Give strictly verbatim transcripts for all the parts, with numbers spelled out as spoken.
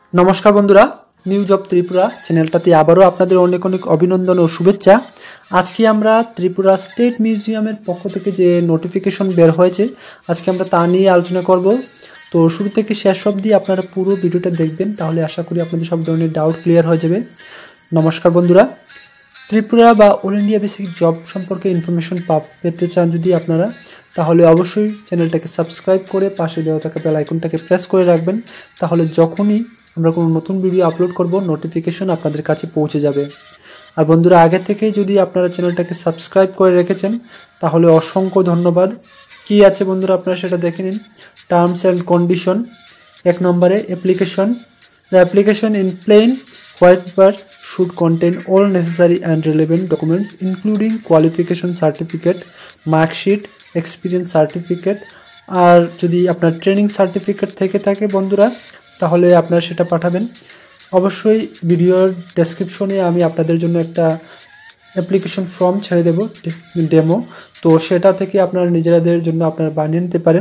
नमस्कार बंधुरा निউ जब त्रिपुरा चैनलटाते आबारो आपनादेर अनेक अनेक अभिनंदन और शुभेच्छा। आज के आमरा त्रिपुरा स्टेट म्यूजियमेर पक्ष थेके जे नोटिफिकेशन बेर हयेछे आजके आमरा ता निये आलोचना करब। तो शुरू थेके शेष अब्दि आपनारा पुरो भिडियोटा देखबेन, ताहले आशा करी आपनादेर सब धरनेर डाउट क्लियर हये जाबे। नमस्कार बंधुरा, त्रिपुरा बा अल इंडिया बेसिक जब सम्पर्के इनफरमेशन पेते चान यदि आपनारा ताहले अवश्यई चैनलटाके सबस्क्राइब करे पाशे देওয়া থাকা বেল আইকনটাকে প্রেস করে রাখবেন, তাহলে যখনই আমরা কোনো নতুন ভিডিও আপলোড করব নোটিফিকেশন আপনাদের কাছে পৌঁছে যাবে। আর বন্ধুরা, আগে থেকেই যদি আপনারা চ্যানেলটাকে সাবস্ক্রাইব করে রেখেছেন তাহলে অসংখ্য ধন্যবাদ। কি আছে বন্ধুরা আপনারা সেটা দেখে নিন। টার্মস অ্যান্ড কন্ডিশন এক নম্বরে application. The application in plain white paper should contain all necessary and relevant documents including qualification certificate, marksheet, experience certificate. আর যদি আপনার ট্রেনিং সার্টিফিকেট থেকে থাকে বন্ধুরা তাহলে আপনারা সেটা পাঠাবেন। অবশ্যই ভিডিওর ডেসক্রিপশনে আমি আপনাদের জন্য একটা অ্যাপ্লিকেশন ফর্ম ছেড়ে দেব ডেমো, তো সেটা থেকে আপনারা নিজেদের জন্য আপনারা বানিয়ে নিতে পারেন।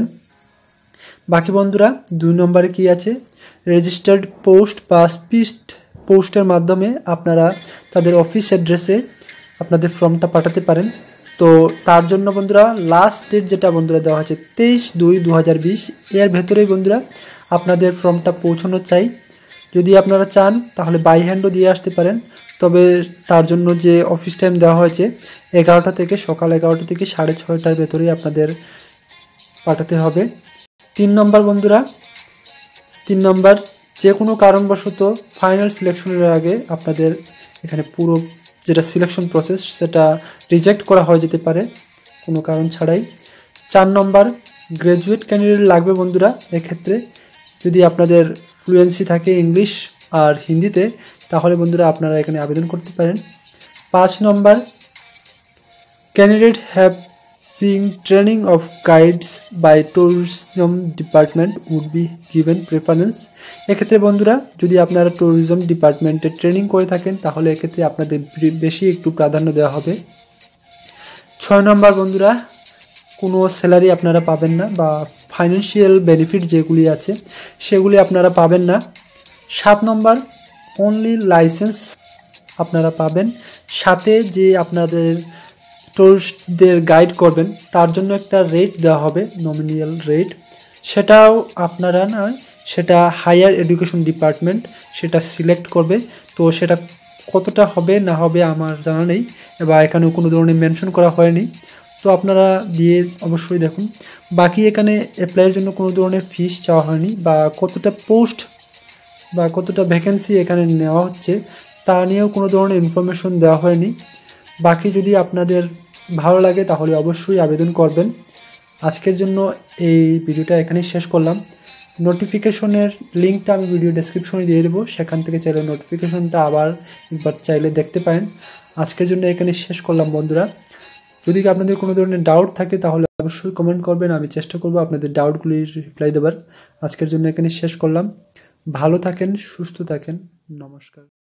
বাকি বন্ধুরা দুই নম্বরে কি আছে, রেজিস্টার্ড পোস্ট বা স্পিড পোস্টের মাধ্যমে আপনারা তাদের অফিস অ্যাড্রেসে আপনাদের ফর্মটা পাঠাতে পারেন। তো তার জন্য বন্ধুরা লাস্ট ডেট যেটা বন্ধুরা দেওয়া হয়েছে তেইশ দুই দু হাজার বিশ এর ভেতরেই বন্ধুরা আপনাদের ফর্মটা পৌঁছানো চাই। যদি আপনারা চান তাহলে বাই হ্যান্ডও দিয়ে আসতে পারেন, তবে তার জন্য যে অফিস টাইম দেওয়া হয়েছে এগারোটা থেকে সকাল এগারোটা থেকে সাড়ে ছয়টার ভেতরেই আপনাদের পাঠাতে হবে। তিন নম্বর বন্ধুরা তিন নম্বর যে কোনো কারণবশত ফাইনাল সিলেকশনের আগে আপনাদের এখানে পুরো যেটা সিলেকশন প্রসেস সেটা রিজেক্ট করা হয়ে যেতে পারে কোনো কারণ ছাড়াই। চার নম্বর গ্র্যাজুয়েট ক্যান্ডিডেট লাগবে বন্ধুরা। এক্ষেত্রে যদি আপনাদের ফ্লুয়েন্সি থাকে ইংলিশ আর হিন্দিতে তাহলে বন্ধুরা আপনারা এখানে আবেদন করতে পারেন। পাঁচ নম্বর candidate have being training of guides by tourism department would be given preference. এক্ষেত্রে বন্ধুরা যদি আপনারা ট্যুরিজম ডিপার্টমেন্টে ট্রেনিং করে থাকেন তাহলে এক্ষেত্রে আপনাদের বেশি একটু প্রাধান্য দেওয়া হবে। ছয় নম্বর বন্ধুরা কোনো স্যালারি আপনারা পাবেন না বা ফাইন্যান্সিয়াল বেনিফিট যেগুলি আছে সেগুলি আপনারা পাবেন না। সাত নম্বর অনলি লাইসেন্স আপনারা পাবেন, সাথে যে আপনাদের টুরিস্টদের গাইড করবেন তার জন্য একটা রেট দেওয়া হবে, নমিনাল রেট। সেটাও আপনারা নয়, সেটা হায়ার এডুকেশন ডিপার্টমেন্ট সেটা সিলেক্ট করবে। তো সেটা কতটা হবে না হবে আমার জানা নেই বা এখানেও কোনো ধরনের মেনশন করা হয়নি, তো আপনারা দিয়ে অবশ্যই দেখুন। বাকি এখানে অ্যাপ্লাইয়ের জন্য কোনো ধরনের ফিস চাওয়া হয়নি বা কতটা পোস্ট বা কতটা ভ্যাকেন্সি এখানে নেওয়া হচ্ছে তা নিয়েও কোনো ধরনের ইনফরমেশন দেওয়া হয়নি। বাকি যদি আপনাদের ভালো লাগে তাহলে অবশ্যই আবেদন করবেন। আজকের জন্য এই ভিডিওটা এখানেই শেষ করলাম। নোটিফিকেশনের লিঙ্কটা আমি ভিডিও ডেসক্রিপশনে দিয়ে দেবো, সেখান থেকে চাইলে নোটিফিকেশনটা আবার একবার চাইলে দেখতে পারেন। আজকের জন্য এখানে শেষ করলাম বন্ধুরা। যদি আপনাদের কোনো ধরনের ডাউট থাকে তাহলে অবশ্যই কমেন্ট করবেন, আমি চেষ্টা করব আপনাদের ডাউটগুলির রিপ্লাই দেবার। আজকের জন্য এখানে শেষ করলাম। ভালো থাকেন, সুস্থ থাকেন, নমস্কার।